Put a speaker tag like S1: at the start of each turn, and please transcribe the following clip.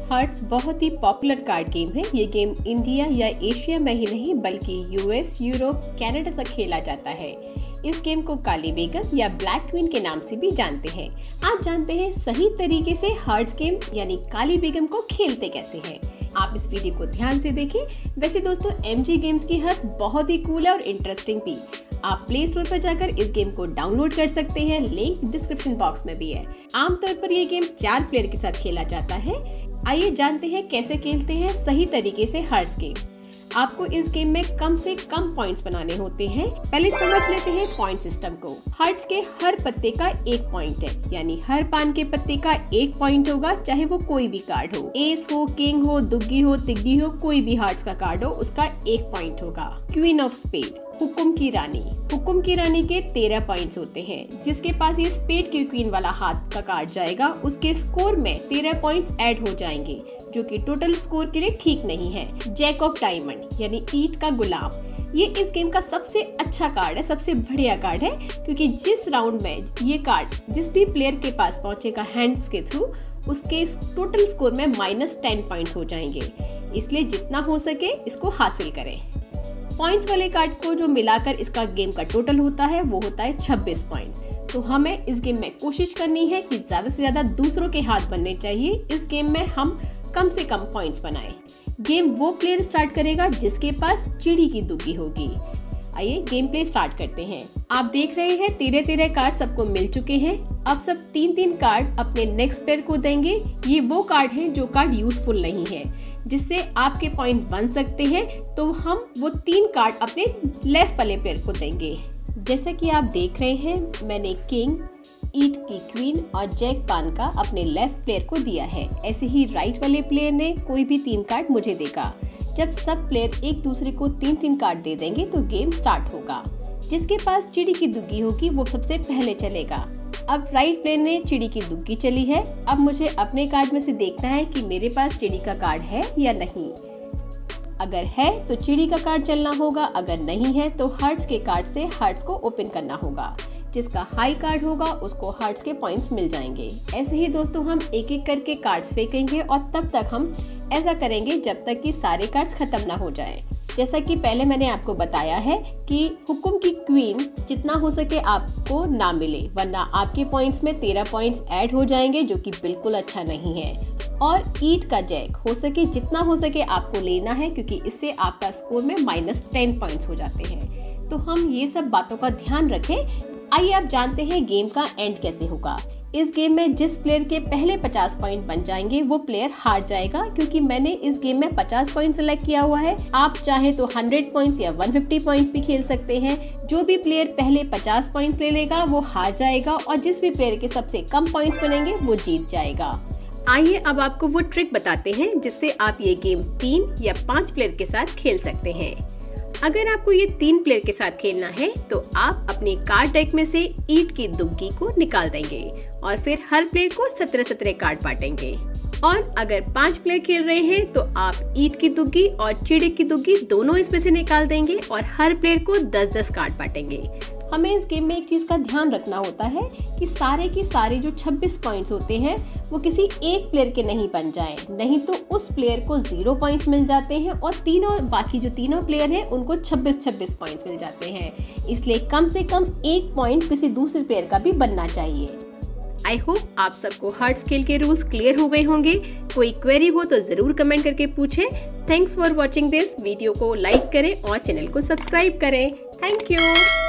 S1: Hearts बहुत ही popular card game है। ये गेम इंडिया या एशिया में ही नहीं बल्कि यूएस, यूरोप, कनाडा तक खेला जाता है। इस गेम को काली बेगम या ब्लैक क्वीन के नाम से भी जानते हैं। आज जानते हैं सही तरीके से हार्ट्स गेम यानी काली बेगम को खेलते कैसे हैं। आप इस वीडियो को ध्यान से देखें। वैसे दोस्तों एमजी गेम्स की हार्ट्स बहुत ही कूल है और इंटरेस्टिंग भी। आप प्ले स्टोर पर जाकर इस गेम को डाउनलोड कर सकते हैं, लिंक डिस्क्रिप्शन बॉक्स में भी है। आमतौर पर ये गेम 4 प्लेयर के साथ खेला जाता है। आइए जानते हैं कैसे खेलते हैं सही तरीके से हार्ट्स गेम। आपको इस गेम में कम से कम पॉइंट्स बनाने होते हैं। पहले समझ लेते हैं पॉइंट सिस्टम को। हार्ट्स के हर पत्ते का 1 पॉइंट है, यानी हर पान के पत्ते का 1 पॉइंट होगा, चाहे वो कोई भी कार्ड हो, एस हो, किंग हो, दुग्गी हो, तिग्गी हो, कोई भी हार्ट्स का कार्ड हो उसका 1 पॉइंट होगा। क्वीन ऑफ स्पेड, हुकुम की रानी। हुकुम की रानी के 13 पॉइंट्स होते हैं। जिसके पास ये स्पेड की क्वीन वाला हाथ का कार्ड जाएगा उसके स्कोर में 13 पॉइंट्स ऐड हो जाएंगे, जो कि टोटल स्कोर के लिए ठीक नहीं है। जैक ऑफ डायमंड यानी ईंट का गुलाम, ये इस गेम का सबसे अच्छा कार्ड है, सबसे बढ़िया कार्ड है, क्योंकि जिस राउंड में ये कार्ड जिस भी प्लेयर के पास पहुंचेगा हैंड्स के थ्रू, उसके टोटल स्कोर में -10 पॉइंट्स हो जाएंगे। इसलिए जितना हो सके इसको हासिल करें। पॉइंट्स वाले कार्ड को जो मिलाकर इसका गेम का टोटल होता है वो होता है 26 पॉइंट्स। तो हमें इस गेम में कोशिश करनी है कि ज्यादा से ज्यादा दूसरों के हाथ बनने चाहिए। इस गेम में हम कम से कम पॉइंट्स बनाएं। गेम वो प्लेयर स्टार्ट करेगा जिसके पास चिड़ी की दुग्गी होगी। आइए गेम प्ले स्टार्ट करते हैं। आप देख रहे हैं 13 कार्ड सबको मिल चुके हैं। अब सब 3 कार्ड अपने नेक्स्ट प्लेयर को देंगे। ये वो कार्ड हैं जो कार्ड यूजफुल नहीं है, जिससे आपके पॉइंट बन सकते हैं। तो हम वो 3 कार्ड अपने लेफ्ट वाले प्लेयर को देंगे। जैसा कि आप देख रहे हैं मैंने किंग, ईंट की क्वीन और जैक पान का अपने लेफ्ट प्लेयर को दिया है। ऐसे ही राइट वाले प्लेयर ने कोई भी 3 कार्ड मुझे देगा। जब सब प्लेयर एक दूसरे को 3 कार्ड दे देंगे तो गेम स्टार्ट होगा। जिसके पास चिड़ी की दुग्गी होगी वो सबसे पहले चलेगा। अब राइट प्लेयर ने चिड़ी की दुग्गी चली है। अब मुझे अपने कार्ड में से देखना है कि मेरे पास चिड़ी का कार्ड है या नहीं। अगर है तो चिड़ी का कार्ड चलना होगा, अगर नहीं है तो हार्ट्स के कार्ड से हार्ट्स को ओपन करना होगा। जिसका हाई कार्ड होगा उसको हार्ट्स के पॉइंट्स मिल जाएंगे। ऐसे ही दोस्तों हम एक एक करके कार्ड्स फेंकेंगे और तब तक हम ऐसा करेंगे जब तक कि सारे कार्ड्स खत्म ना हो जाएं। जैसा कि पहले मैंने आपको बताया है कि हुकुम की क्वीन जितना हो सके आपको ना मिले, वरना आपके पॉइंट्स में 13 पॉइंट्स ऐड हो जाएंगे, जो कि बिल्कुल अच्छा नहीं है। और ईंट का जैक हो सके जितना हो सके आपको लेना है, क्योंकि इससे आपका स्कोर में -10 पॉइंट्स हो जाते हैं। तो हम ये सब बातों का ध्यान रखें। आइए आप जानते हैं गेम का एंड कैसे होगा। इस गेम में जिस प्लेयर के पहले 50 पॉइंट बन जाएंगे वो प्लेयर हार जाएगा, क्योंकि मैंने इस गेम में 50 पॉइंट सेलेक्ट किया हुआ है। आप चाहे तो 100 पॉइंट्स या 150 पॉइंट्स भी खेल सकते हैं। जो भी प्लेयर पहले 50 पॉइंट्स ले लेगा वो हार जाएगा और जिस भी प्लेयर के सबसे कम पॉइंट्स बनेंगे वो जीत जाएगा। आइए अब आपको वो ट्रिक बताते हैं जिससे आप ये गेम 3 या 5 प्लेयर के साथ खेल सकते हैं। अगर आपको ये 3 प्लेयर के साथ खेलना है तो आप अपने कार्ड डेक में से ईंट की दुग्गी को निकाल देंगे और फिर हर प्लेयर को 17 कार्ड बांटेंगे। और अगर 5 प्लेयर खेल रहे हैं तो आप ईंट की दुग्गी और चिड़ी की दुग्गी दोनों इसमें से निकाल देंगे और हर प्लेयर को 10-10 कार्ड बांटेंगे। हमें इस गेम में एक चीज का ध्यान रखना होता है कि सारे के सारे जो 26 पॉइंट्स होते हैं वो किसी एक प्लेयर के नहीं बन जाएं, नहीं तो उस प्लेयर को 0 पॉइंट्स मिल जाते हैं और बाकी जो तीनों प्लेयर हैं उनको 26 पॉइंट्स मिल जाते हैं। इसलिए कम से कम 1 पॉइंट किसी दूसरे प्लेयर का भी बनना चाहिए। आई होप आप सबको हार्ट्स खेल के रूल्स क्लियर हो गए होंगे। कोई क्वेरी हो तो जरूर कमेंट करके पूछें। Thanks for watching this video को लाइक करें और चैनल को सब्सक्राइब करें। Thank you.